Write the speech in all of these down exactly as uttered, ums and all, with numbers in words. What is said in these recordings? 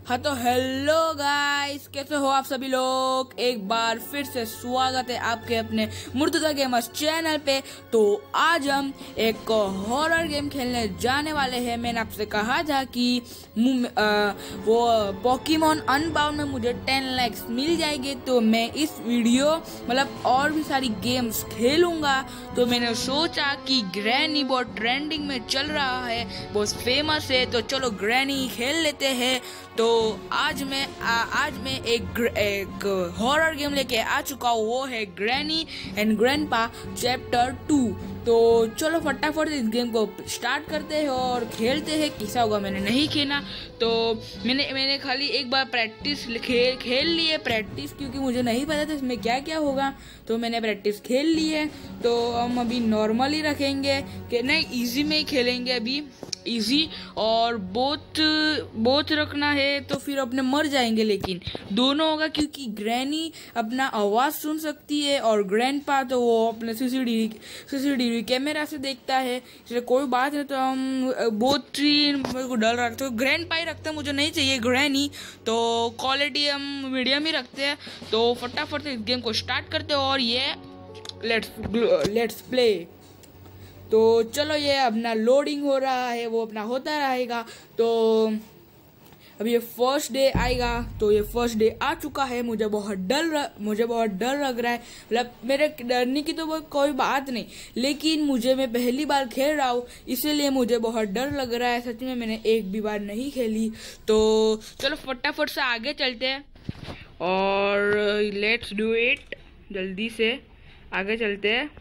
हाँ तो hello guys, कैसे हो आप सभी लोग। एक बार फिर से स्वागत है आपके अपने मुर्तजा गेमर्स चैनल पे। तो आज हम एक हॉरर गेम खेलने जाने वाले हैं। मैंने आपसे कहा था कि आ, वो पोकेमॉन अनबाउंड में मुझे टेन लाइक्स मिल जाएगी तो मैं इस वीडियो मतलब और भी सारी गेम्स खेलूंगा। तो मैंने सोचा कि ग्रैनी बहुत ट्रेंडिंग में चल रहा है, बहुत फेमस है, तो चलो ग्रैनी खेल लेते हैं। तो आज मैं आ, आज मैं एक एक हॉरर गेम लेके आ चुका हूँ, वो है granny and grandpa chapter two. तो चलो फटाफट इस गेम को स्टार्ट करते हैं और खेलते हैं। कैसा होगा मैंने नहीं खेला, तो मैंने मैंने खाली एक बार प्रैक्टिस खेल खेल ली है प्रैक्टिस क्योंकि मुझे नहीं पता था इसमें क्या क्या होगा, तो मैंने प्रैक्टिस खेल ली है। तो हम अभी नॉर्मल ही रखेंगे कि नहीं, इजी में ही खेलेंगे अभी, इजी। और बहुत बहुत रखना है तो फिर अपने मर जाएंगे, लेकिन दोनों होगा क्योंकि ग्रैनी अपना आवाज सुन सकती है और ग्रैंडपा तो वो अपने सीसीटीवी सीसीटीवी कैमरा से देखता है, इसलिए कोई बात नहीं। तो हम बहुत ही मेरे को डर रखते हो, ग्रैंडपा ही रखते हैं, मुझे नहीं चाहिए ग्रैनी। तो क्वालिटी हम मीडियम ही रखते हैं। तो फटाफट से इस गेम को स्टार्ट करते हैं और ये लेट्स लेट्स प्ले। तो चलो ये अपना लोडिंग हो रहा है, वो अपना होता रहेगा। तो अब ये फर्स्ट डे आएगा, तो ये फर्स्ट डे आ चुका है। मुझे बहुत डर मुझे बहुत डर लग रहा है, मतलब मेरे डरने की तो कोई बात नहीं, लेकिन मुझे मैं पहली बार खेल रहा हूँ इसीलिए मुझे बहुत डर लग रहा है। सच में मैंने एक भी बार नहीं खेली। तो चलो फटाफट से आगे चलते हैं और लेट्स डू इट, जल्दी से आगे चलते हैं।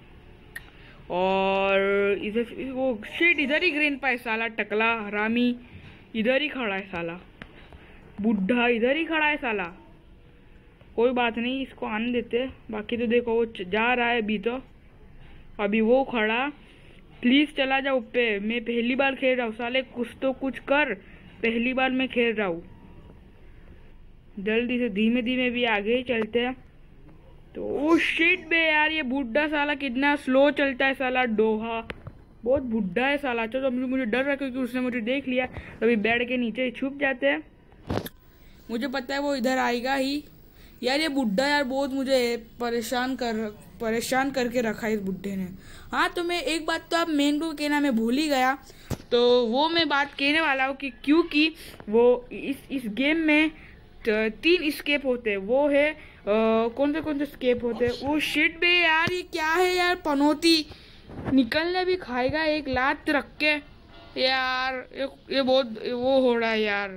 और इधर वो शिट, इधर ही ग्रैंडपा है साला, टकला हरामी इधर ही खड़ा है साला, बुढ़ा इधर ही खड़ा है साला। कोई बात नहीं, इसको आने देते। बाकी तो देखो वो जा रहा है अभी, तो अभी वो खड़ा। प्लीज चला जाओ पे, मैं पहली बार खेल रहा हूँ साले, कुछ तो कुछ कर, पहली बार मैं खेल रहा हूँ। जल्दी से धीमे धीमे भी आगे ही चलते हैं। तो ओ शिट बे यार, ये बुढ़ा साला कितना स्लो चलता है साला, डोहा बहुत बुढ़ा है साला। चलो तो मुझे डर रहा क्योंकि उसने मुझे देख लिया, अभी बेड के नीचे ही छुप जाते हैं। मुझे पता है वो इधर आएगा ही। यार ये बुढ़ा यार बहुत मुझे परेशान कर परेशान करके रखा है इस बुढ़े ने। हाँ तो मैं एक बात तो आप मेन को कहना मैं भूल ही गया, तो वो मैं बात कहने वाला हूँ कि क्योंकि वो इस इस गेम में तीन स्केप होते हैं। वो है आ, कौन से कौन से स्केप होते हैं। वो शिट बे यार, ये क्या है यार, पनौती निकलने भी खाएगा एक लात रख के यार। ये, ये बहुत वो हो रहा है यार।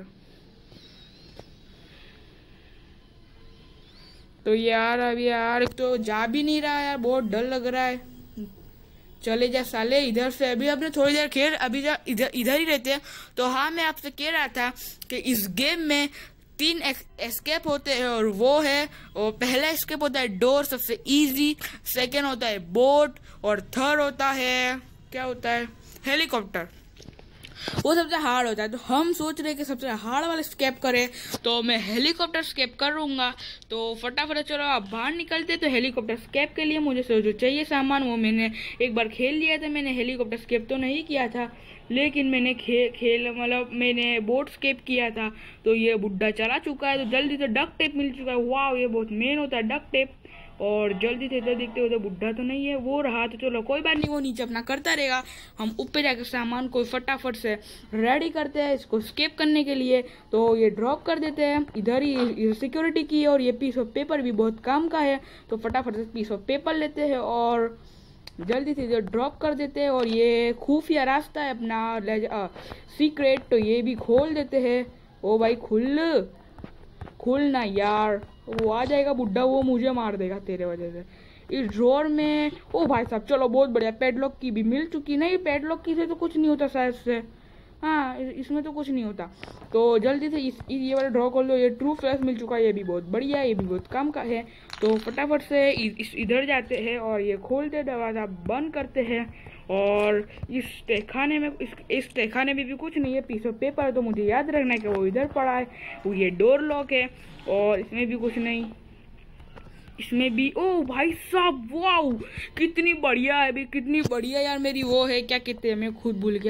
तो यार अभी यार एक तो जा भी नहीं रहा यार, बहुत डर लग रहा है। चले जा साले इधर से, अभी अपने थोड़ी देर खेल, अभी जा इधर इधर ही रहते हैं। तो हाँ मैं आपसे कह रहा था कि इस गेम में तीन एस्केप होते हैं और वो है, और पहला एस्केप होता है डोर, सबसे इजी। सेकेंड होता है बोट और थर्ड होता है क्या होता है, हेलीकॉप्टर, वो सबसे हार्ड होता है। तो हम सोच रहे हैं कि सबसे हार्ड वाला स्केप करें, तो मैं हेलीकॉप्टर स्केप करूंगा। तो फटाफट चलो आप बाहर निकलते। तो हेलीकॉप्टर स्केप के लिए मुझे जो चाहिए सामान वो मैंने एक बार खेल लिया था। मैंने हेलीकॉप्टर स्केप तो नहीं किया था, लेकिन मैंने खे, खेल मतलब मैंने बोट स्केप किया था। तो ये बुढ़ा चला चुका है, तो जल्दी से डक टेप मिल चुका है। वाह, ये बहुत मेन होता है डक टेप। और जल्दी से इधर देखते हो तो बुढ़ा तो नहीं है, वो रहा। तो चलो कोई बात नहीं, वो नीचे अपना करता रहेगा, हम ऊपर जाकर सामान को फटाफट से रेडी करते हैं इसको स्केप करने के लिए। तो ये ड्रॉप कर देते हैं इधर ही सिक्योरिटी की, और ये पीस ऑफ पेपर भी बहुत काम का है। तो फटाफट से पीस ऑफ पेपर लेते हैं और जल्दी से इधर ड्रॉप कर देते हैं। और ये खुफिया रास्ता है अपना सीक्रेट, तो ये भी खोल देते हैं। ओ भाई खुल खुल ना यार, वो आ जाएगा बुढ़ा, वो मुझे मार देगा तेरे वजह से। इस ड्रॉर में ओ भाई साहब, चलो बहुत बढ़िया, पेडलॉक की भी मिल चुकी। नहीं पेडलॉक की से तो कुछ नहीं होता शायद से, हाँ इसमें तो कुछ नहीं होता। तो जल्दी से इस ये वाला ड्रॉ कर लो। ये ट्रू फ्लैश मिल चुका है, ये भी बहुत बढ़िया है, ये भी बहुत काम का है। तो फटाफट से इस इधर जाते हैं और ये खोलते, दरवाज़ा बंद करते हैं। और इस तहखाने में इस इस तहखाने में भी कुछ नहीं है, पीस ऑफ पेपर है, तो मुझे याद रखना है कि वो इधर पड़ा है। वो ये डोर लॉक है और इसमें भी कुछ नहीं, इसमें भी। ओ भाई साहब वाओ, कितनी बढ़िया है अभी, कितनी बढ़िया यार मेरी वो है, क्या कहते हैं मैं खुद भूल गया,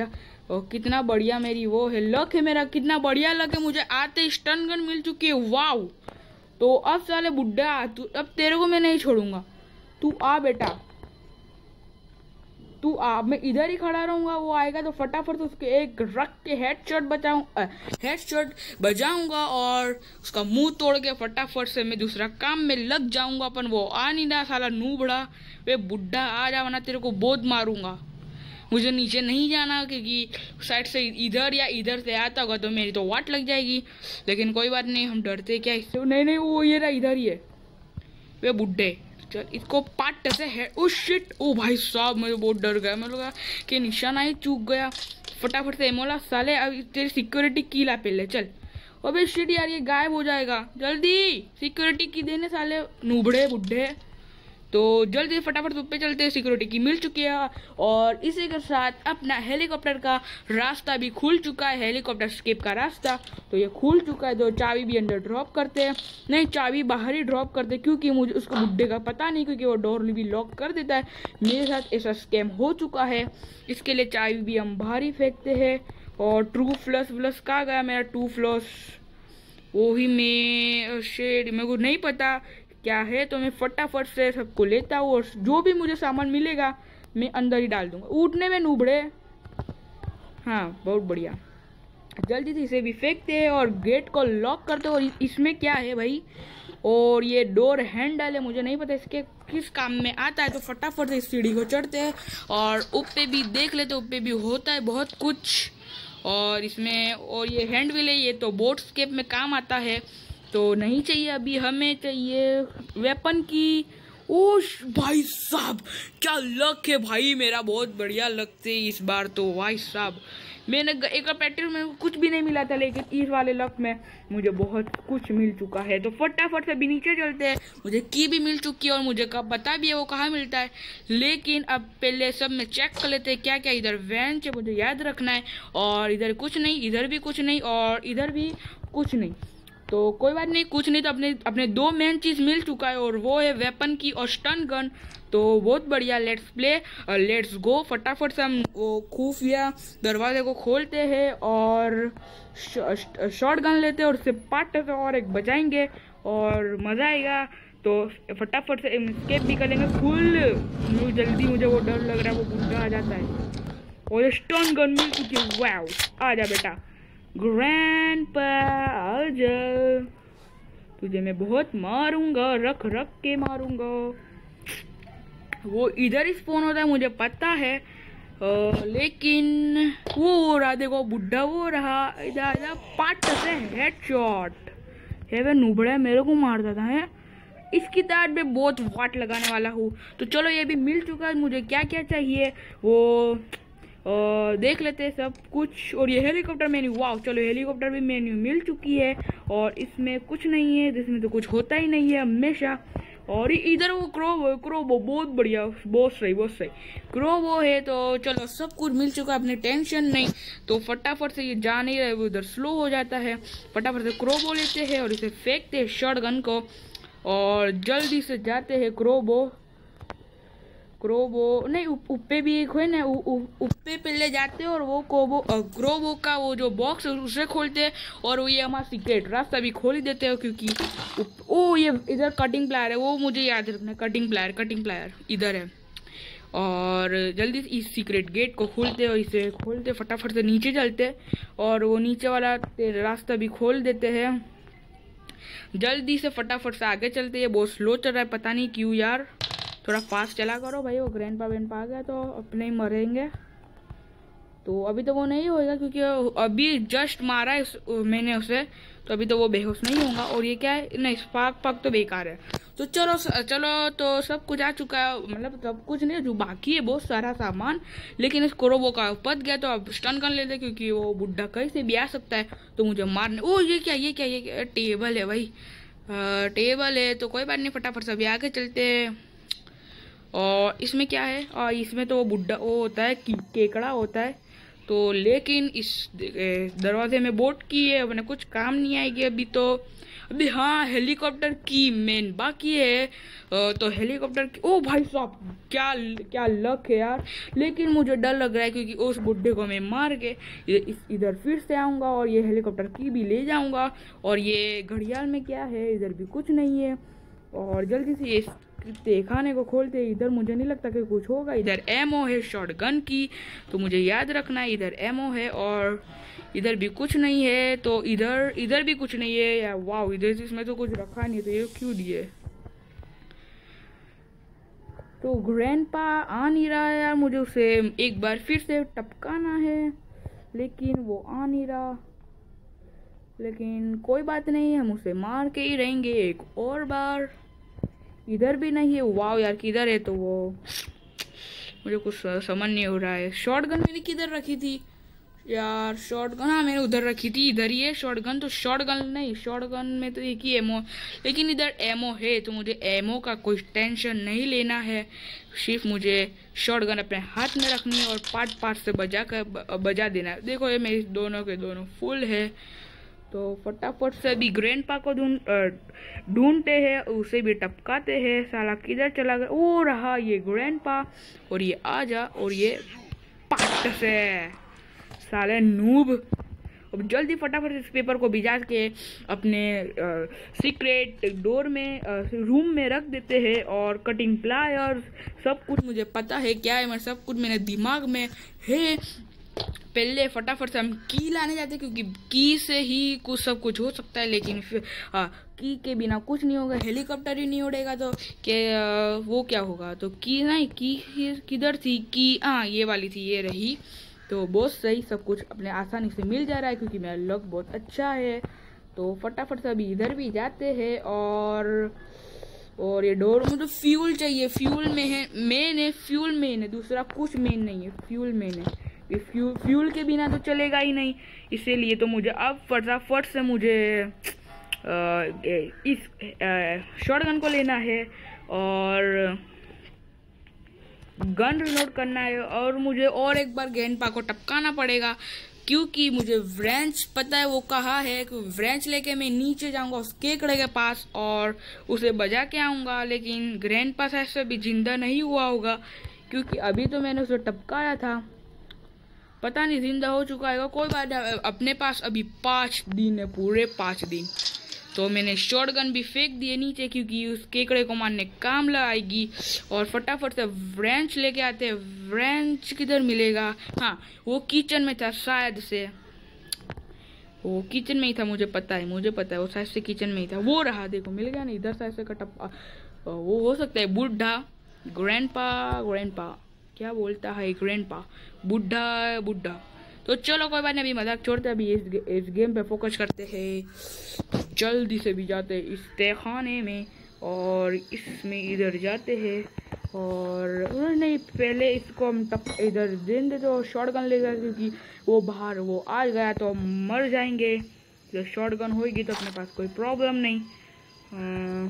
और कितना बढ़िया मेरी वो है, लक है मेरा, कितना बढ़िया लक है, मुझे आते स्टन गन मिल चुकी है। वाव। तो अब साले बुड्ढा तू, अब तेरे को मैं नहीं छोड़ूंगा, तू आ बेटा, तू आ, मैं इधर ही खड़ा रहूंगा, वो आएगा तो फटाफट उसके एक रख के हेडशॉट बचाऊं हेडशॉट बजाऊंगा और उसका मुंह तोड़ के फटाफट से मैं दूसरा काम में लग जाऊंगा। अपन वो आ नहीं रहा साला नूबड़ा, वे बुड्ढा आ जा वरना तेरे को बहुत मारूंगा। मुझे नीचे नहीं जाना क्योंकि साइड से इधर या इधर से आता होगा तो मेरी तो वाट लग जाएगी, लेकिन कोई बात नहीं, हम डरते क्या इससे। नहीं नहीं वो ये रहा, इधर ही है वे बुड्ढे। चल इसको पाट से है। ओ शिट, ओ भाई साहब मुझे बहुत डर गया, मैं लगा कि निशाना ही चूक गया। फटाफट से एमोला साले, अब तेरी सिक्योरिटी की ला पहले चल। अबे शिट यार ये गायब हो जाएगा, जल्दी सिक्योरिटी की देने साले नूबड़े बुड्ढे। तो जल्दी फटाफट पे चलते हैं, सिक्योरिटी की मिल चुकी है और इसी के साथ अपना हेलीकॉप्टर का रास्ता भी खुल चुका है, हेलीकॉप्टर स्केप का रास्ता तो ये खुल चुका है। तो चाबी भी अंदर ड्रॉप करते हैं, नहीं चाबी बाहर ही ड्रॉप करते हैं क्योंकि मुझे उसको बुड्ढे का पता नहीं, क्योंकि वो डोर भी लॉक कर देता है। मेरे साथ ऐसा स्कैम हो चुका है, इसके लिए चाबी भी हम बाहर ही फेंकते हैं। और ट्रू फ्लस फ्लस कहाँ गया मेरा टू फ्लस, वो ही मैं शेड मेरे को नहीं पता क्या है, तो मैं फटाफट से सबको लेता हूँ और जो भी मुझे सामान मिलेगा मैं अंदर ही डाल दूंगा। उठने में नूबड़े, हाँ बहुत बढ़िया। जल्दी से इसे भी फेंकते हैं और गेट को लॉक करते हैं। और इसमें क्या है भाई, और ये डोर हैंडल है, मुझे नहीं पता इसके किस काम में आता है। तो फटाफट से इस सीढ़ी को चढ़ते हैं और ऊपर भी देख लेते, ऊपर भी होता है बहुत कुछ। और इसमें और ये हैंड व्हील है, ये तो बोट स्केप में काम आता है, तो नहीं चाहिए अभी, हमें चाहिए वेपन की। ओ भाई साहब क्या लक है भाई मेरा, बहुत बढ़िया लक थे इस बार तो भाई साहब। मैंने एक पेट्रोल में कुछ भी नहीं मिला था, लेकिन इस वाले लक में मुझे बहुत कुछ मिल चुका है। तो फटाफट से भी नीचे चलते हैं, मुझे की भी मिल चुकी है और मुझे कब पता भी है वो कहाँ मिलता है। लेकिन अब पहले सब में चेक कर लेते हैं क्या क्या इधर वेंच है, मुझे याद रखना है। और इधर कुछ नहीं, इधर भी कुछ नहीं और इधर भी कुछ नहीं, तो कोई बात नहीं, कुछ नहीं तो अपने अपने दो मेन चीज मिल चुका है और वो है वेपन की और स्टन गन। तो बहुत बढ़िया, लेट्स प्ले लेट्स गो। फटाफट से हम वो खुफिया दरवाजे को खोलते हैं और शॉट गन लेते हैं और उससे पार्ट से और एक बजाएंगे और मजा आएगा। तो फटाफट से एस्केप भी करेंगे फुल। जल्दी, मुझे वो डर लग रहा है वो बुड्ढा आ जाता है और स्टन गन मिल चुकी है। वाओ, आ जा बेटा ग्रैंडपा आ जा, तुझे मैं बहुत मारूंगा, रख रख के मारूंगा। वो इधर ही स्पॉन होता है मुझे पता है, आ, लेकिन वो हो रहा, देखो बुड्ढा वो रहा, इधर इधर पाट से हेडशॉट है। वे नुबड़ा मेरे को मार देता है, इसकी दाढ़ में बहुत वाट लगाने वाला हूँ। तो चलो ये भी मिल चुका है, मुझे क्या क्या चाहिए वो और देख लेते हैं सब कुछ। और ये हेलीकॉप्टर मेन्यू, वाह चलो हेलीकॉप्टर भी मेन्यू मिल चुकी है और इसमें कुछ नहीं है, जिसमें तो कुछ होता ही नहीं है हमेशा। और इधर वो क्रोबो क्रोबो बहुत बढ़िया, बहुत सही बहुत सही क्रोबो है। तो चलो सब कुछ मिल चुका है, अपनी टेंशन नहीं। तो फटाफट से ये जा नहीं रहे, वो इधर स्लो हो जाता है। फटाफट से क्रोबो लेते हैं और इसे फेंकते हैं शॉट गन को और जल्दी से जाते हैं क्रोबो क्रोबो नहीं ऊपर भी एक है ना, ऊपर पहले जाते हैं और वो कोबो क्रोबो का वो जो बॉक्स है उसे खोलते हैं और वो ये हमारा सीक्रेट रास्ता भी खोल ही देते हैं। क्योंकि ओ ये इधर कटिंग प्लायर है, वो मुझे याद रखना है, कटिंग प्लायर कटिंग प्लायर इधर है। और जल्दी से इस सीक्रेट गेट को खोलते हैं और इसे खोलते फटाफट से नीचे चलते और वो नीचे वाला रास्ता भी खोल देते हैं। जल्दी से फटाफट से आगे चलते हैं, बहुत स्लो चल रहा है पता नहीं क्यों यार, थोड़ा फास्ट चला करो भाई। वो ग्रैंडपा वेंडपा आ गया तो अपने ही मरेंगे। तो अभी तो वो नहीं होएगा क्योंकि अभी जस्ट मारा है मैंने उसे, तो अभी तो वो बेहोश नहीं होगा। और ये क्या है, नहीं स्पार्क पक तो बेकार है। तो चलो चलो तो सब कुछ आ चुका है, मतलब सब कुछ नहीं, जो बाकी है बहुत सारा सामान। लेकिन इस क्रोबो का पत गया तो अब स्टन कर लेते क्योंकि वो बुड्ढा कहीं से भी आ सकता है तो मुझे मारने। ओ ये क्या ये क्या ये क्या टेबल है भाई, आ, टेबल है तो कोई बात नहीं, फटाफट से अभी आगे चलते हैं। और इसमें क्या है, और इसमें तो वो बुड्ढा वो होता है केकड़ा होता है, तो लेकिन इस दरवाजे में बोट की है, अपने कुछ काम नहीं आएगी अभी तो। अभी हाँ, हेलीकॉप्टर की मेन बाकी है। तो हेलीकॉप्टर की, ओ भाई साहब, क्या क्या लक है यार। लेकिन मुझे डर लग रहा है क्योंकि उस बुड्ढे को मैं मार के इधर फिर से आऊँगा और ये हेलीकॉप्टर की भी ले जाऊँगा। और ये घड़ियाल में क्या है, इधर भी कुछ नहीं है। और जल्दी से ये खाने को खोलते हैं। इधर मुझे नहीं लगता कि कुछ होगा। इधर एमओ है शॉटगन की, तो मुझे याद रखना है इधर एमओ है। और इधर भी कुछ नहीं है, तो इधर इधर भी कुछ नहीं है यार। वाह, इधर इसमें तो कुछ रखा नहीं, तो ये क्यों दिए। तो ग्रैंडपा आ नहीं रहा है यार, मुझे उसे एक बार फिर से टपकाना है, लेकिन वो आ नहीं रहा। लेकिन कोई बात नहीं, हम उसे मार के ही रहेंगे एक और बार। इधर भी नहीं है। वाह यार, किधर है तो वो, मुझे कुछ समझ नहीं हो रहा है। शॉटगन मैंने किधर रखी थी यार? शॉटगन, हाँ मैंने उधर रखी थी, इधर ही है शॉटगन। तो शॉटगन नहीं, शॉटगन में तो एक ही एमओ, लेकिन इधर एमओ है, तो मुझे एमओ का कोई टेंशन नहीं लेना है। सिर्फ मुझे शॉटगन अपने हाथ में रखनी है और पार्ट पार्ट से बजा कर बजा देना है। देखो ये मेरे दोनों के दोनों फुल है। तो फटाफट से अभी ग्रैंडपा को ढूंढ ढूंढते हैं, उसे भी टपकाते हैं। साला किधर चला गया? ओ रहा ये ग्रैंडपा, और ये आजा, और ये पाट से साले नूब। अब जल्दी फटाफट इस पेपर को भिजा के अपने सीक्रेट डोर में आ, रूम में रख देते हैं। और कटिंग प्लायर्स सब कुछ मुझे पता है क्या है, मैं सब कुछ मेरे दिमाग में है। पहले फटाफट से हम की लाने जाते हैं, क्योंकि की से ही कुछ सब कुछ हो सकता है। लेकिन फिर आ, की के बिना कुछ नहीं होगा। हेलीकॉप्टर ही नहीं उड़ेगा तो के आ, वो क्या होगा। तो की नहीं, की किधर थी की? हाँ ये वाली थी, ये रही। तो बहुत सही, सब कुछ अपने आसानी से मिल जा रहा है क्योंकि मेरा लक बहुत अच्छा है। तो फटाफट से अभी इधर भी जाते हैं। और और ये डोर, मुझे फ्यूल चाहिए। फ्यूल में है, मेन है, फ्यूल मेन है, दूसरा कुछ मेन नहीं है, फ्यूल मेन है। ये फ्यूल फ्यूल के बिना तो चलेगा ही नहीं। इसीलिए तो मुझे अब फटाफट से मुझे आ, इस शॉटगन को लेना है और गन रिलोड करना है। और मुझे और एक बार ग्रैंडपा को टपकाना पड़ेगा, क्योंकि मुझे व्रेंच पता है वो कहाँ है। कि व्रेंच लेके मैं नीचे जाऊंगा उस केकड़े के पास और उसे बजा के आऊंगा। लेकिन ग्रैंडपा शायद से भी जिंदा नहीं हुआ होगा, क्योंकि अभी तो मैंने उसे टपकाया था। पता नहीं जिंदा हो चुका है। कोई बात नहीं, अपने पास अभी पाँच दिन है, पूरे पाँच दिन। तो मैंने शॉटगन भी फेंक दिए नीचे, क्योंकि उस केकड़े को मारने काम लगाएगी। और फटाफट से व्रेंच लेके आते हैं। व्रेंच किधर मिलेगा? हाँ वो किचन में था शायद से, वो किचन में ही था, मुझे पता है, मुझे पता है वो शायद से किचन में ही था। वो रहा, देखो मिल गया ना। इधर शायद से कटप वो हो सकता है बुढ़ा। ग्रैंडपा ग्रैंडपा क्या बोलता है ग्रैंडपा? बुढ़ा बुढ़ा। तो चलो कोई बात नहीं, अभी मजाक छोड़ते हैं, अभी इस, इस गेम पे फोकस करते हैं। जल्दी से भी जाते हैं इस तहखाने में और इसमें इधर जाते हैं। और नहीं, पहले इसको हम टप इधर दे देते और शॉटगन ले गए, क्योंकि वो बाहर वो आ गया तो हम मर जाएंगे। जब शॉटगन होगी तो अपने पास कोई प्रॉब्लम नहीं। आ,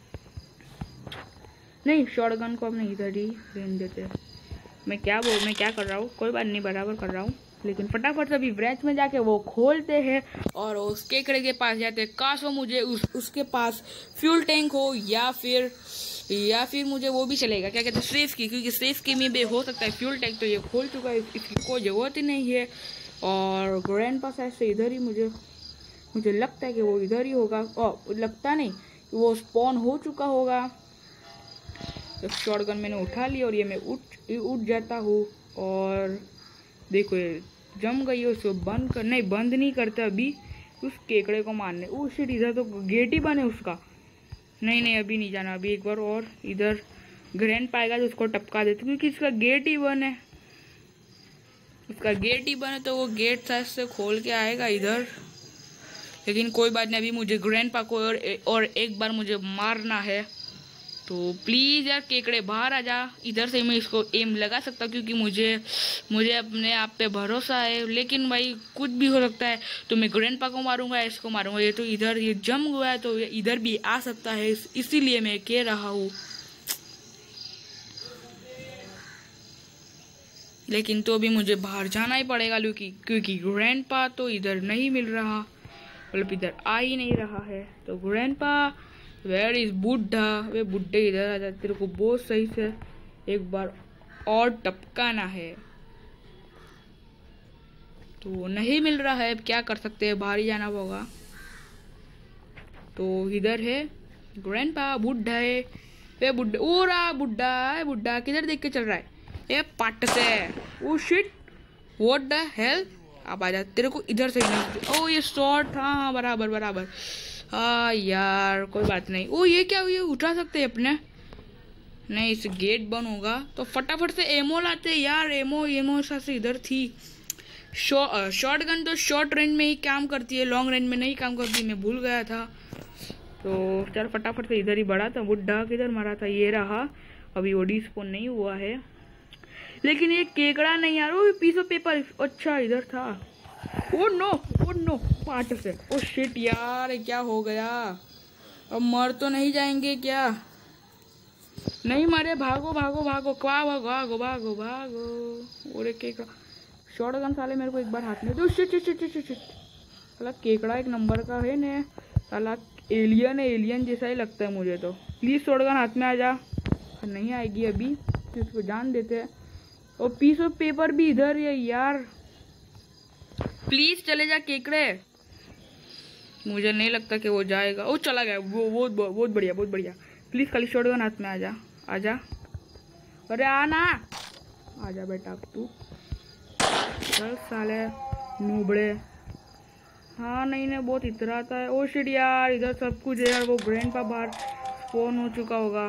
नहीं शॉटगन को अपने इधर ही रहने देते हैं। मैं क्या बोल मैं क्या कर रहा हूँ, कोई बात नहीं, बराबर कर रहा हूँ। लेकिन फटाफट से अभी ब्रेंच में जाके वो खोलते हैं और उस केकड़े के पास जाते हैं। काश वो मुझे उस उसके पास फ्यूल टैंक हो, या फिर या फिर मुझे वो भी चलेगा, क्या कहते हैं, सेफ की, क्योंकि सेफ की में भी हो सकता है फ्यूल टैंक। तो ये खोल चुका है, इसकी कोई ज़रूरत ही नहीं है। और ग्रैंडपा ऐसे इधर ही, मुझे मुझे लगता है कि वो इधर ही होगा। और लगता नहीं, वो स्पॉन हो चुका होगा। तो शॉटगन मैंने उठा लिया और ये मैं उठ उठ जाता हूँ। और देखो ये जम गई है, उसको बंद कर, नहीं बंद नहीं करता अभी, उस केकड़े को मारने। ओ शिट, इधर तो गेट ही बने उसका। नहीं नहीं अभी नहीं जाना, अभी एक बार और इधर ग्रैंड पाएगा तो उसको टपका देते, क्योंकि इसका गेट ही बंद है। उसका गेट ही बंद है तो वो गेट शायद से खोल के आएगा इधर। लेकिन कोई बात नहीं, अभी मुझे ग्रैंड पा को और, और एक बार मुझे मारना है। तो प्लीज़ यार केकड़े बाहर आ जा। इधर से मैं इसको एम लगा सकता हूँ, क्योंकि मुझे मुझे अपने आप पे भरोसा है। लेकिन भाई कुछ भी हो सकता है, तो मैं ग्रैंडपा को मारूंगा, इसको मारूंगा। ये तो इधर ये जम गया है, तो ये इधर भी आ सकता है, इसीलिए मैं कह रहा हूँ। लेकिन तो भी मुझे बाहर जाना ही पड़ेगा क्योंकि क्योंकि ग्रैंडपा तो इधर नहीं मिल रहा, मतलब इधर आ ही नहीं रहा है। तो ग्रैंडपा वेयर इज बुड्ढा, वे बुड्ढे इधर आ जाते, तेरे को बहुत सही से एक बार और टपकाना है। तो नहीं मिल रहा है, अब क्या कर सकते हैं, बाहर ही जाना होगा। तो इधर है ग्रैंडपा, बुड्ढा है, वे बुड्ढा, ओ रहा बुड्ढा है, बुड्ढा किधर देख के चल रहा है, ये पट से, oh shit what the hell, अब आजा, तेरे को इधर से ही, ओ ये शॉर्ट, हाँ बराबर बराबर, हाँ यार कोई बात नहीं। ओ ये क्या, ये उठा सकते हैं अपने, नहीं इस गेट बंद होगा तो फटाफट से एमो लाते यार, एमो एमो से इधर थी। शॉर्ट गन तो शॉर्ट रेंज में ही काम करती है, लॉन्ग रेंज में नहीं काम करती, मैं भूल गया था। तो चल फटाफट से इधर ही बढ़ा था। बुड्ढा किधर मरा था, ये रहा, अभी ओडी स्पोन नहीं हुआ है, लेकिन ये केकड़ा नहीं यार, वो पीस ऑफ पेपर, अच्छा इधर था। Oh no oh no part से, ओ शिट यार क्या हो गया, अब मर तो नहीं जाएंगे क्या, नहीं मरे, भागो भागो भागो, क्या भागो भागो भागो भागो। और केकड़ा शॉर्ट गन साले मेरे को एक बार हाथ में दो, shit shit shit shit shit, साला केकड़ा एक नंबर का है ने, साला एलियन है, एलियन जैसा ही लगता है मुझे तो। प्लीज शॉर्ट गन हाथ में आ जा, नहीं आएगी अभी तो इसको जान देते हैं। और पीस ऑफ पेपर भी इधर है यार, प्लीज चले जा केकड़े, मुझे नहीं लगता कि वो जाएगा, वो चला गया, वो बहुत बहुत बढ़िया बहुत बढ़िया। प्लीज खाली शॉर्ट गन हाथ में आ जा, आ जा, अरे आना, आ जा बेटा तू, चल साले नूबड़े, हाँ नहीं नहीं बहुत इतराता है। ओ शिट यार इधर सब कुछ है यार, वो ग्रैंडपा बाहर स्पॉन हो चुका होगा,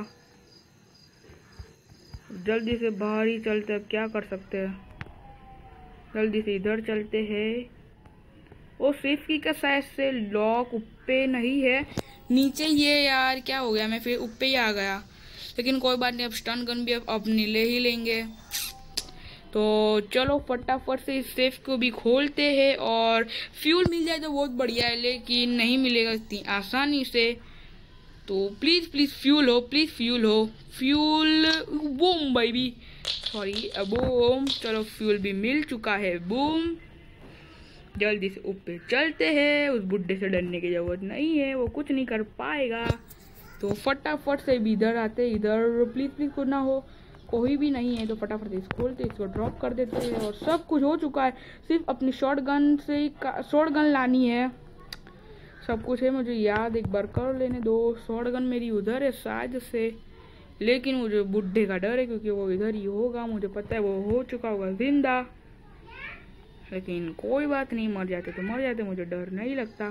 जल्दी से बाहर ही चलते, अब क्या कर सकते हैं, जल्दी से इधर चलते हैं। वो स्विफ्ट की का साइड से लॉक ऊपर नहीं है, नीचे ये यार क्या हो गया, मैं फिर ऊपर ही आ गया, लेकिन कोई बात नहीं, अब स्टन गन भी अब अपनी ले ही लेंगे। तो चलो फटाफट से इस सेफ को भी खोलते हैं, और फ्यूल मिल जाए तो बहुत बढ़िया है, लेकिन नहीं मिलेगा इतनी आसानी से। तो प्लीज प्लीज फ्यूल हो, प्लीज फ्यूल हो, fuel, boom baby, sorry boom, चलो फ्यूल भी मिल चुका है, बूम। जल्दी से ऊपर चलते हैं, उस बुड्ढे से डरने की जरूरत नहीं है, वो कुछ नहीं कर पाएगा। तो फटाफट से भी इधर आते, इधर प्लीज प्लीज कुछ ना हो, कोई भी नहीं है, तो फटाफट से इसको खोलते, इसको ड्रॉप कर देते हैं, और सब कुछ हो चुका है, सिर्फ अपनी शॉर्ट गन से ही शॉर्ट गन लानी है, सब कुछ है, मुझे याद एक बार कर लेने दो। शॉर्ट गन मेरी उधर है शायद से, लेकिन मुझे बुड्ढे का डर है क्योंकि वो इधर ही होगा, मुझे पता है वो हो चुका होगा जिंदा, लेकिन कोई बात नहीं, मर जाते तो मर जाते, मुझे डर नहीं लगता।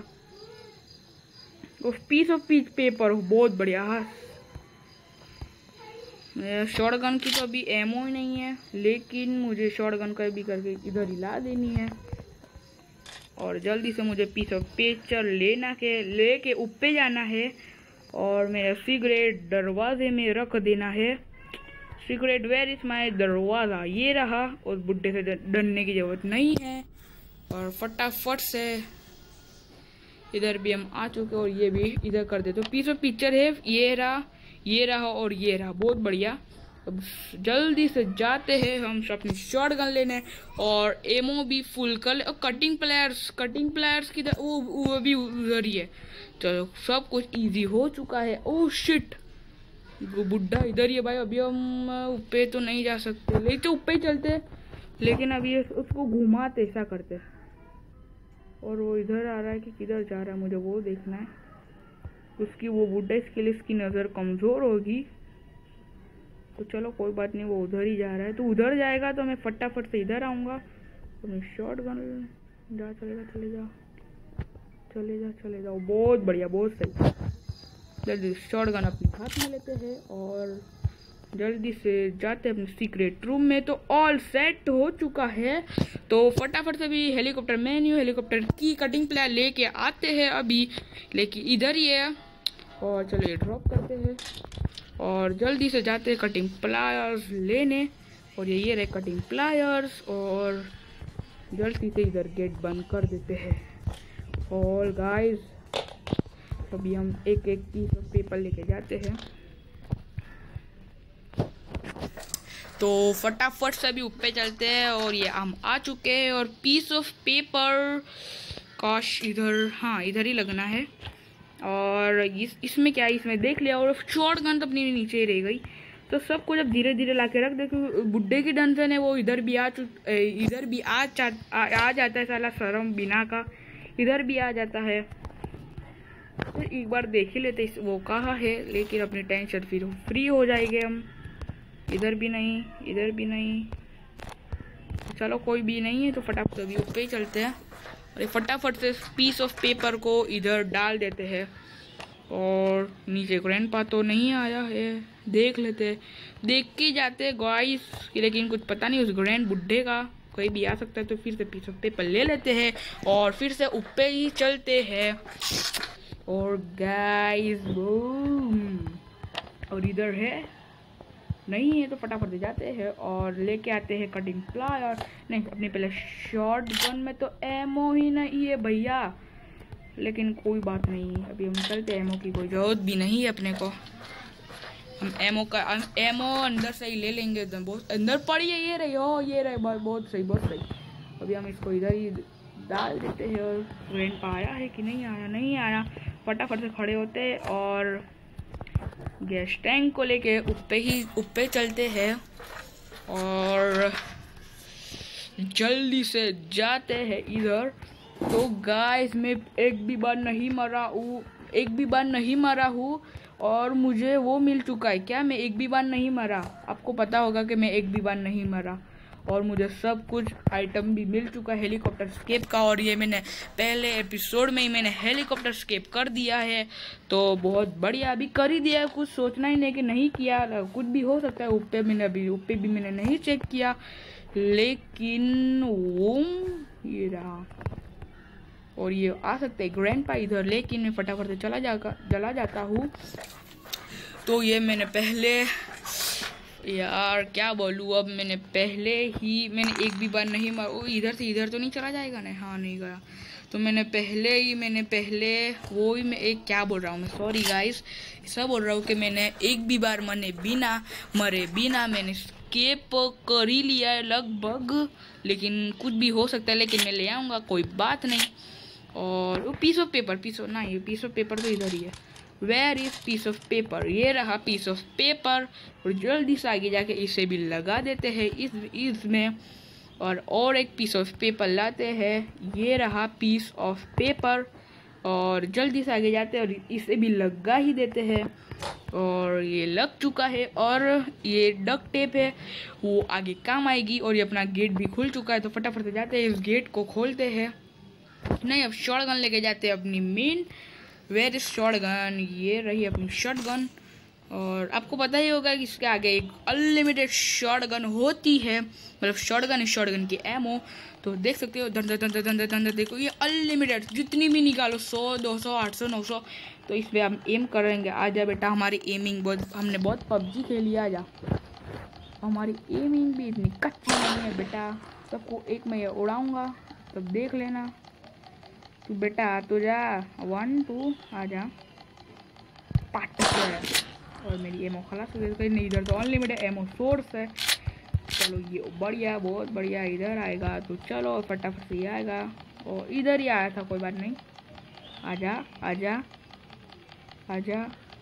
वो पीस ऑफ पीस पेपर बहुत बढ़िया, हाँ शॉर्ट गन की तो अभी एमओ ही नहीं है, लेकिन मुझे शॉर्ट गन का भी करके इधर ही ला देनी है, और जल्दी से मुझे पीस ऑफ पेपर लेना के लेके ऊपर जाना है, और मेरा सिगरेट दरवाजे में रख देना है। सिगरेट वेयर इज माय दरवाजा, ये रहा, और बुड्ढे से डरने की जरूरत नहीं है। और फटाफट से इधर भी हम आ चुके, और ये भी इधर कर दे, तो पीस ऑफ पिक्चर है, ये रहा, ये रहा और ये रहा, बहुत बढ़िया। अब जल्दी से जाते हैं हम अपनी शॉर्ट गन लेने, और एमओ भी फुल कर ले, और कटिंग प्लेयर्स कटिंग प्लेयर्स की वो वो भी उधर ही है। चलो सब कुछ इजी हो चुका है। ओह शिट, बुड्ढा इधर ही है भाई, अभी हम ऊपर तो नहीं जा सकते, लेकिन तो ऊपर ही चलते, लेकिन अभी उसको घुमाते ऐसा करते, और वो इधर आ रहा है कि किधर जा रहा है, मुझे वो देखना है। उसकी वो बुड्ढा इसके लिए इसकी नज़र कमज़ोर होगी, तो चलो कोई बात नहीं, वो उधर ही जा रहा है, तो उधर जाएगा तो मैं फटाफट से इधर आऊँगा, तो मैं शॉर्ट गन जा, चलेगा चले जाओ चले जाओ चले जाओ, बहुत बढ़िया बहुत सही। जल्दी शॉर्ट गन अपने हाथ में लेते हैं, और जल्दी से जाते हैं अपने सीक्रेट रूम में। तो ऑल सेट हो चुका है, तो फटाफट से भी हेलीकॉप्टर मेन्यू, हेलीकॉप्टर की कटिंग प्लेयर लेके आते हैं अभी, लेकिन इधर ही है, और चलो ये ड्रॉप करते हैं, और जल्दी से जाते हैं कटिंग प्लायर्स लेने, और ये ये रहे कटिंग प्लायर्स, और जल्दी से इधर गेट बंद कर देते हैं। ऑल गाइस, अभी हम एक एक पीस ऑफ पेपर लेके जाते हैं, तो फटाफट से अभी ऊपर चलते हैं और ये हम आ चुके हैं और पीस ऑफ पेपर काश इधर, हाँ इधर ही लगना है। और इस इसमें क्या है, इसमें देख लिया और शॉर्ट गन तो अपनी नीचे ही रह गई। तो सब कुछ अब धीरे धीरे ला के रख दे, क्योंकि बुड्ढे की डंसन है वो इधर भी आ चुक इधर भी आ, चा, आ, आ जाता है साला शर्म बिना का, इधर भी आ जाता है। तो एक बार देख ही लेते वो कहाँ है, लेकिन अपनी टेंशन फिर फ्री हो जाएंगे हम। इधर भी नहीं, इधर भी नहीं, चलो कोई भी नहीं है तो फटाफट अभी ऊपर ही चलते हैं और फटाफट से पीस ऑफ पेपर को इधर डाल देते हैं। और नीचे ग्रैंडपा तो नहीं आया है, देख लेते, देख के जाते गाइस, लेकिन कुछ पता नहीं उस ग्रैंड बुड्ढे का, कोई भी आ सकता है। तो फिर से पीस ऑफ पेपर ले लेते हैं और फिर से ऊपर ही चलते हैं। और गाइस बूम, और इधर है नहीं है तो फटाफट से जाते हैं और लेके आते हैं कटिंग प्लायर। नहीं, अपने पहले शॉर्ट गन में तो एमो ही नहीं है भैया, लेकिन कोई बात नहीं, अभी हम चलते, एमो की कोई जरूरत भी नहीं है अपने को। हम एमो का एमो अंदर से ही ले लेंगे, बहुत अंदर पड़ी है, ये रही हो, ये रही, बहुत सही बहुत सही। अभी हम इसको इधर ही डाल देते हैं। और ग्रैंडपा आया है कि नहीं आया, नहीं आया, फटाफट से खड़े होते और गैस टैंक को लेके ऊपर ही ऊपर चलते हैं और जल्दी से जाते हैं इधर। तो गाइस मैं एक भी बार नहीं मरा हूँ, एक भी बार नहीं मरा हूँ और मुझे वो मिल चुका है। क्या मैं एक भी बार नहीं मरा? आपको पता होगा कि मैं एक भी बार नहीं मरा और मुझे सब कुछ आइटम भी मिल चुका है हेलीकॉप्टर स्केप का। और ये मैंने पहले एपिसोड में ही मैंने हेलीकॉप्टर स्केप कर दिया है, तो बहुत बढ़िया, अभी कर ही दिया, कुछ सोचना ही नहीं कि नहीं किया, कुछ भी हो सकता है। ऊपर मैंने अभी ऊपर भी मैंने नहीं चेक किया, लेकिन वो ये रहा और ये आ सकता है ग्रैंडपा इधर, लेकिन मैं फटाफट से चला जाकर चला जाता हूँ। तो ये मैंने पहले, यार क्या बोलूँ, अब मैंने पहले ही मैंने एक भी बार नहीं मार, वो इधर से इधर तो नहीं चला जाएगा ना, हाँ नहीं गया। तो मैंने पहले ही मैंने पहले वो ही मैं एक क्या बोल रहा हूँ मैं, सॉरी गाइस, ऐसा बोल रहा हूँ कि मैंने एक भी बार मरे बिना मरे बिना मैंने स्केप कर ही लिया है लगभग, लेकिन कुछ भी हो सकता है, लेकिन मैं ले आऊँगा, कोई बात नहीं। और वो piece of paper, piece of ना, ये पीस ऑफ पेपर तो इधर ही है। Where is piece of paper, ये रहा पीस ऑफ पेपर। और जल्दी से आगे जाके इसे भी लगा देते हैं इस इसमें और और एक पीस ऑफ पेपर लाते हैं, ये रहा पीस ऑफ पेपर। और जल्दी से आगे जाते हैं और इसे भी लगा ही देते हैं और ये लग चुका है। और ये डक टेप है, वो आगे काम आएगी। और ये अपना गेट भी खुल चुका है, तो फटाफट से जाते हैं इस गेट को खोलते हैं। नहीं, अब शॉर्ट गन लेके जाते हैं अपनी main. Where is short gun, ये रही अपनी शॉर्ट गन। और आपको पता ही होगा कि इसके आगे एक अनलिमिटेड शॉर्ट गन होती है, मतलब शॉर्ट गन शॉर्ट गन की एमो। तो देख सकते हो धंधर धंधर धंधर धंधर, देखो ये अनलिमिटेड, जितनी भी निकालो, सौ दो सौ आठ सौ नौ सौ। तो इस पर हम एम करेंगे। आ जा बेटा, हमारी एमिंग बहुत, हमने बहुत पबजी खेली, आ जा। हमारी एमिंग भी इतनी कच्ची नहीं है बेटा, सबको एक में उड़ाऊँगा, तब देख लेना। तू बेटा तो जा, वन टू आ जा, पार्ट है। और मेरी एमओ खलास हो गई, नहीं इधर तो अनलिमिटेड एमओ सोर्स है। चलो ये बढ़िया, बहुत बढ़िया, इधर आएगा तो चलो फटाफट से आएगा। और इधर ही आया था, कोई बात नहीं, आजा आजा आजा।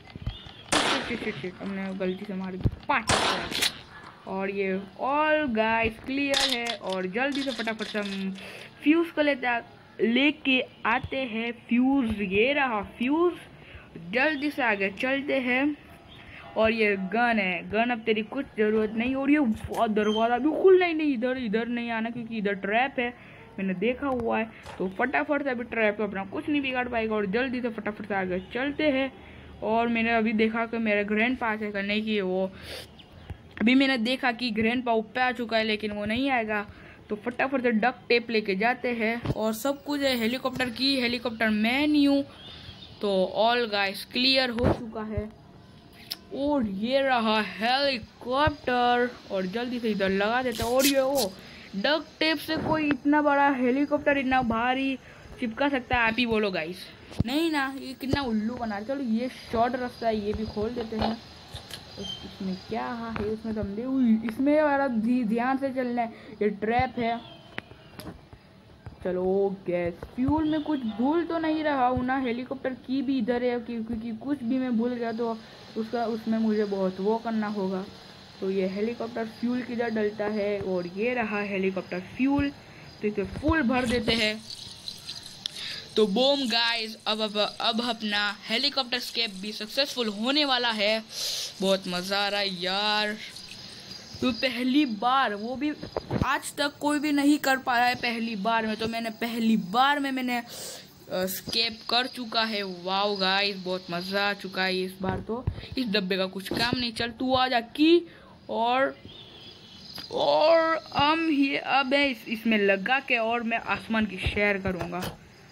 हमने गलती से मार दी, पार्ट। और ये ऑल गाइस क्लियर है। और जल्दी से फटाफट से हम फ्यूज को लेते लेके आते हैं फ्यूज, ये रहा फ्यूज। जल्दी से आगे चलते हैं। और ये गन है, गन अब तेरी कुछ ज़रूरत नहीं। और ये दरवाज़ा बिल्कुल नहीं नहीं इधर इधर नहीं आना, क्योंकि इधर ट्रैप है, मैंने देखा हुआ है। तो फटाफट से अभी ट्रैप को अपना कुछ नहीं बिगाड़ पाएगा। और जल्दी से फटाफट से आगे चलते हैं। और मैंने अभी देखा कि मेरा ग्रैंडपा से करने की वो, अभी मैंने देखा कि ग्रैंडपा ऊपर आ चुका है, लेकिन वो नहीं आएगा। तो फटाफट से डक टेप लेके जाते हैं। और सब कुछ है, हेलीकॉप्टर की, हेलीकॉप्टर मेन्यू, तो ऑल गाइस क्लियर हो चुका है। और ये रहा हेलीकॉप्टर। और जल्दी से इधर लगा देते हैं। और ये वो डक टेप से कोई इतना बड़ा हेलीकॉप्टर इतना भारी चिपका सकता है? आप ही बोलो गाइस, नहीं ना, ये कितना उल्लू बना। चलो ये शॉर्ट रास्ता है, ये भी खोल देते हैं। इस- इसमें क्या है इसमें तो हमने उई, इसमें यार ध्यान से चलना है, ये ट्रैप है। चलो गैस फ्यूल में कुछ भूल तो नहीं रहा हूँ ना, हेलीकॉप्टर की भी इधर है क्योंकि कुछ भी मैं भूल गया तो उसका उसमें मुझे बहुत वो करना होगा। तो ये हेलीकॉप्टर फ्यूल किधर डलता है, और ये रहा हेलीकॉप्टर फ्यूल, तो इसे फुल भर देते हैं। तो बूम गाइस, अब अब अब अपना हेलीकॉप्टर स्केप भी सक्सेसफुल होने वाला है। बहुत मज़ा आ रहा है यार। तो पहली बार, वो भी आज तक कोई भी नहीं कर पाया है पहली बार में, तो मैंने पहली बार में मैंने स्केप कर चुका है। वाओ गाइस, बहुत मज़ा आ चुका है इस बार। तो इस डब्बे का कुछ काम नहीं, चल तू आ जा की, और और हम ये अब है इस, इसमें लगा के और मैं आसमान की सैर करूँगा।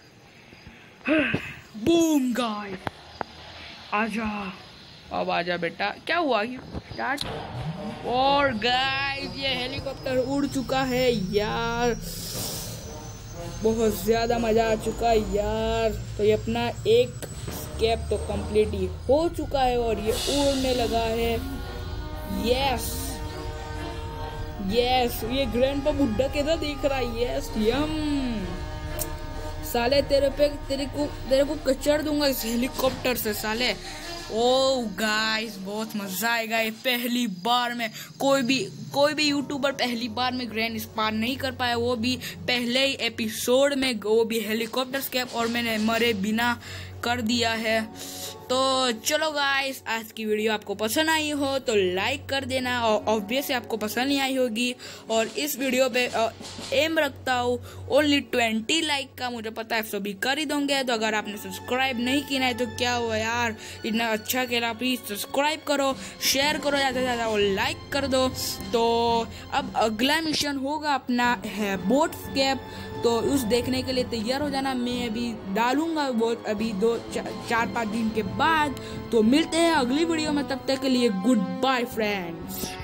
बूम गाइस, आजा, अब आजा बेटा। क्या हुआ स्टार्ट? और गाइस ये हेलीकॉप्टर उड़ चुका है यार, बहुत ज़्यादा मज़ा आ चुका है यार। तो ये अपना एक स्केप तो कंप्लीट ही हो चुका है और ये उड़ने लगा है। यस यस, ये ग्रैंडपा बुड्ढा कैसा दिख रहा है। यस यम, साले तेरे पे तेरे को तेरे को कचड़ दूंगा इस हेलीकॉप्टर से साले। ओह गाइस, बहुत मजा आएगा ये पहली बार में। कोई भी कोई भी यूट्यूबर पहली बार में ग्रैंड स्पार नहीं कर पाया, वो भी पहले ही एपिसोड में, वो भी हेलीकॉप्टर स्केप, और मैंने मरे बिना कर दिया है। तो चलो गाइस, आज की वीडियो आपको पसंद आई हो तो लाइक कर देना, और ऑब्वियसली आपको पसंद नहीं आई होगी। और इस वीडियो पे एम रखता हूँ ओनली ट्वेंटी लाइक का, मुझे पता है सभी कर ही दोगे। तो अगर आपने सब्सक्राइब नहीं किया है तो क्या हुआ यार, इतना अच्छा खेला, प्लीज़ सब्सक्राइब करो, शेयर करो ज़्यादा से ज़्यादा और लाइक कर दो। तो अब अगला मिशन होगा अपना है बोट स्केप, तो उस देखने के लिए तैयार हो जाना। मैं अभी डालूंगा बहुत अभी दो चा, चार पाँच दिन के बाद। तो मिलते हैं अगली वीडियो में, तब तक के लिए गुड बाय फ्रेंड्स।